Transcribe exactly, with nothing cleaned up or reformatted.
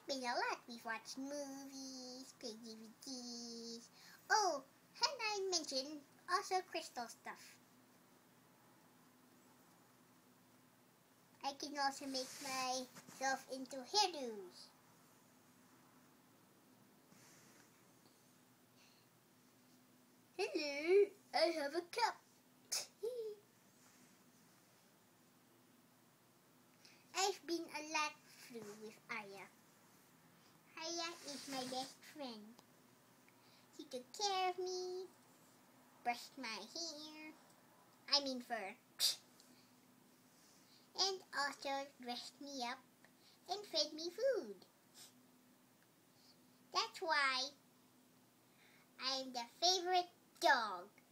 been a lot. We've watched movies, played D V Ds. Oh, and I mentioned also crystal stuff. I can also make myself into hairdos. Hello, I have a cup. I've been a lot through with Arya. Arya is my best friend. She took care of me, brushed my hair, I mean fur, and also dressed me up and fed me food. That's why I'm the favorite dog.